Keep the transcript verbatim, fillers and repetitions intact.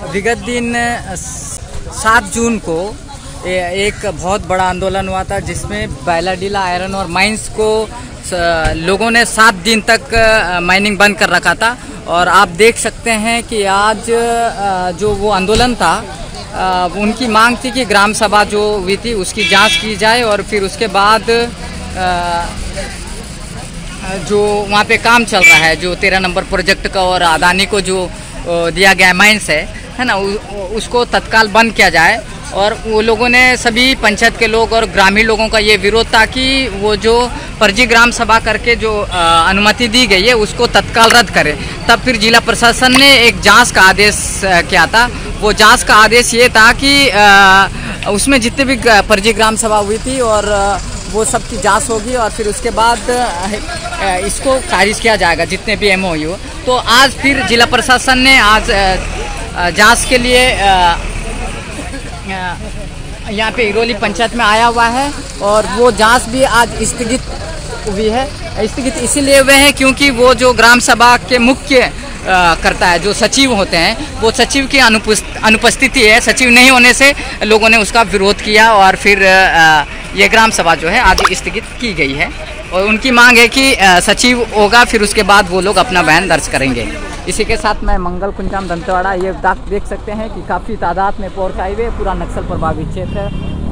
विगत दिन सात जून को एक बहुत बड़ा आंदोलन हुआ था जिसमें बैलाडीला आयरन और माइंस को लोगों ने सात दिन तक माइनिंग बंद कर रखा था। और आप देख सकते हैं कि आज जो वो आंदोलन था उनकी मांग थी कि ग्राम सभा जो हुई थी उसकी जांच की जाए और फिर उसके बाद जो वहाँ पे काम चल रहा है जो तेरह नंबर प्रोजेक्ट का और अदानी को जो दिया गया माइंस है है ना, उसको तत्काल बंद किया जाए। और वो लोगों ने सभी पंचायत के लोग और ग्रामीण लोगों का ये विरोध था कि वो जो फर्जी ग्राम सभा करके जो अनुमति दी गई है उसको तत्काल रद्द करें। तब फिर जिला प्रशासन ने एक जांच का आदेश किया था। वो जांच का आदेश ये था कि उसमें जितने भी फर्जी ग्राम सभा हुई थी और वो सब की जांच होगी और फिर उसके बाद इसको खारिज किया जाएगा जितने भी एम ओ यू। तो आज फिर जिला प्रशासन ने आज जांच के लिए यहाँ पे इरोली पंचायत में आया हुआ है और वो जांच भी आज स्थगित हुई है। स्थगित इसीलिए हुए हैं क्योंकि वो जो ग्राम सभा के मुख्य करता है जो सचिव होते हैं वो सचिव की अनुपस्थिति है। सचिव नहीं होने से लोगों ने उसका विरोध किया और फिर ये ग्राम सभा जो है आज स्थगित की गई है। और उनकी मांग है कि सचिव होगा फिर उसके बाद वो लोग अपना बयान दर्ज करेंगे। इसी के साथ मैं मंगल कुंजाम दंतेवाड़ा ये देख सकते हैं कि काफ़ी तादाद में पोर्क हाईवे पूरा नक्सल प्रभावित क्षेत्र है।